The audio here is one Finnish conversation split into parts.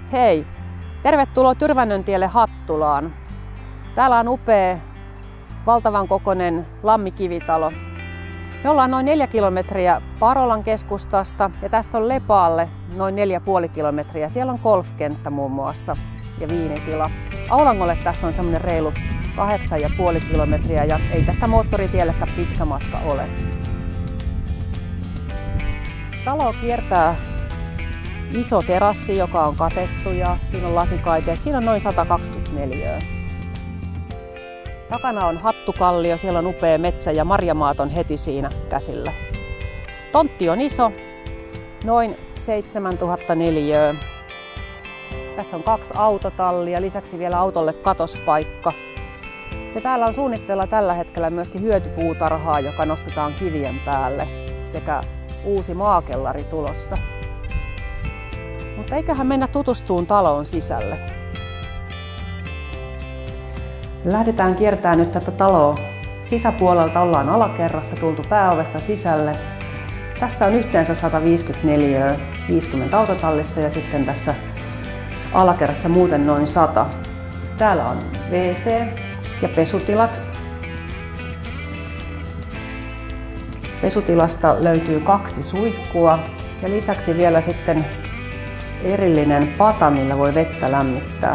Hei! Tervetuloa Tyrvännöntielle Hattulaan. Täällä on upea, valtavan kokoinen lammikivitalo. Me ollaan noin 4 kilometriä Parolan keskustasta ja tästä on Lepaalle noin 4,5 kilometriä. Siellä on golfkenttä muun muassa ja viinitila. Aulangolle tästä on semmoinen reilu 8,5 kilometriä ja ei tästä moottoritiellekään pitkä matka ole. Talo kiertää iso terassi, joka on katettu ja siinä on lasikaiteet. Siinä on noin 124. Takana on Hattukallio, siellä on upea metsä ja marjamaat on heti siinä käsillä. Tontti on iso, noin 7000 neliöä. Tässä on 2 autotallia, lisäksi vielä autolle katospaikka. Ja täällä on suunnitteilla tällä hetkellä myöskin hyötypuutarhaa, joka nostetaan kivien päälle, sekä uusi maakellari tulossa. Mutta eiköhän mennä tutustumaan taloon sisälle. Lähdetään kiertämään nyt tätä taloa. Sisäpuolelta ollaan alakerrassa, tultu pääovesta sisälle. Tässä on yhteensä 154, 50 autotallissa ja sitten tässä alakerrassa muuten noin 100. Täällä on WC ja pesutilat. Pesutilasta löytyy 2 suihkua ja lisäksi vielä sitten erillinen pata, millä voi vettä lämmittää.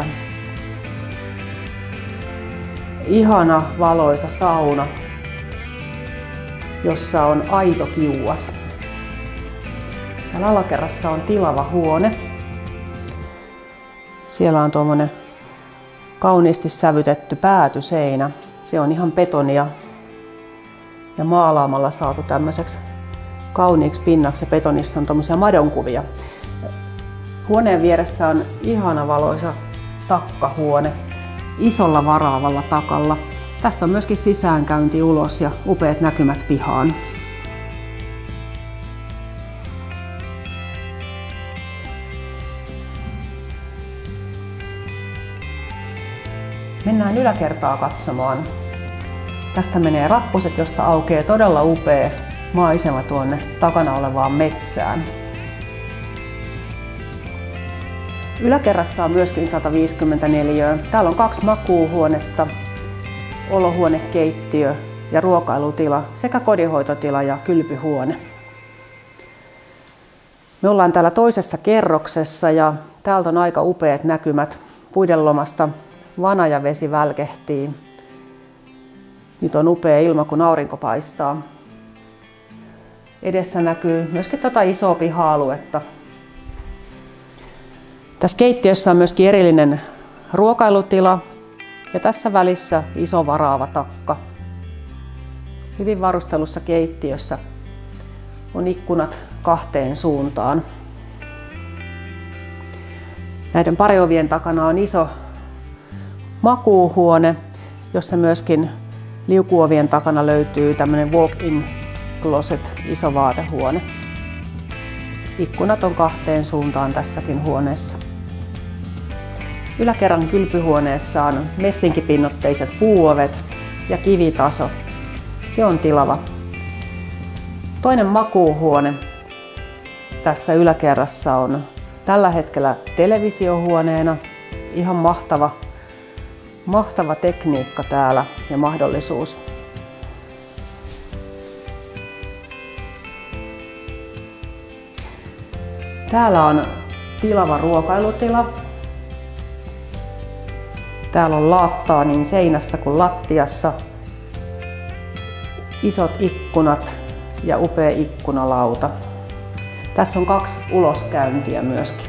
Ihana valoisa sauna, jossa on aito kiuas. Täällä alakerrassa on tilava huone. Siellä on tuommoinen kauniisti sävytetty päätyseinä. Se on ihan betonia ja maalaamalla saatu tämmöiseksi kauniiksi pinnaksi ja betonissa on tuommoisia madonkuvia. Huoneen vieressä on ihana valoisa takkahuone isolla varaavalla takalla. Tästä on myöskin sisäänkäynti ulos ja upeat näkymät pihaan. Mennään yläkertaa katsomaan. Tästä menee rappuset, josta aukeaa todella upea maisema tuonne takana olevaan metsään. Yläkerrassa on myöskin 154. Täällä on 2 makuuhuonetta, olohuone, keittiö ja ruokailutila sekä kodinhoitotila ja kylpyhuone. Me ollaan täällä toisessa kerroksessa ja täältä on aika upeat näkymät puidenlomasta. Vanajavesi välkehtii. Nyt on upea ilma, kun aurinko paistaa. Edessä näkyy myöskin isoa piha-aluetta. Tässä keittiössä on myöskin erillinen ruokailutila ja tässä välissä iso varaava takka. Hyvin varustelussa keittiössä on ikkunat 2 suuntaan. Näiden pariovien takana on iso makuuhuone, jossa myöskin liukuovien takana löytyy tämmöinen walk-in closet, iso vaatehuone. Ikkunat on 2 suuntaan tässäkin huoneessa. Yläkerran kylpyhuoneessa on messinkipinnoteiset puuovet ja kivitaso. Se on tilava. Toinen makuuhuone tässä yläkerrassa on tällä hetkellä televisiohuoneena. Ihan mahtava tekniikka täällä ja mahdollisuus. Täällä on tilava ruokailutila. Täällä on laattaa niin seinässä kuin lattiassa. Isot ikkunat ja upea ikkunalauta. Tässä on 2 uloskäyntiä myöskin.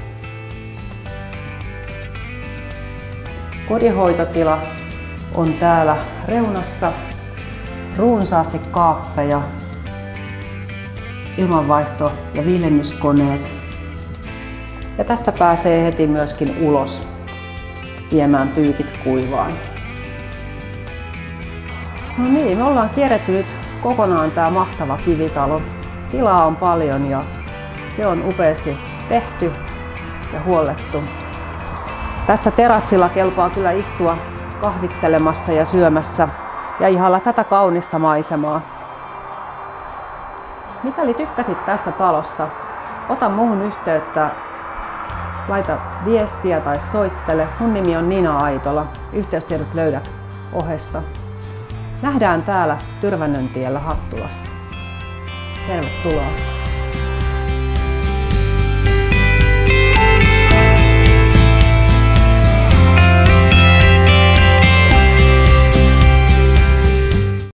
Kodinhoitotila on täällä reunassa. Runsaasti kaappeja, ilmanvaihto- ja viilennyskoneet. Ja tästä pääsee heti myöskin ulos viemään pyykit kuivaan. No niin, me ollaan kierretty nyt kokonaan tää mahtava kivitalo. Tilaa on paljon ja se on upeasti tehty ja huollettu. Tässä terassilla kelpaa kyllä istua kahvittelemassa ja syömässä ja ihailla tätä kaunista maisemaa. Mikäli tykkäsit tästä talosta, ota muuhun yhteyttä laita viestiä tai soittele. Mun nimi on Nina Aitola. Yhteystiedot löydät ohesta. Nähdään täällä Tyrvännöntiellä Hattulassa. Tervetuloa!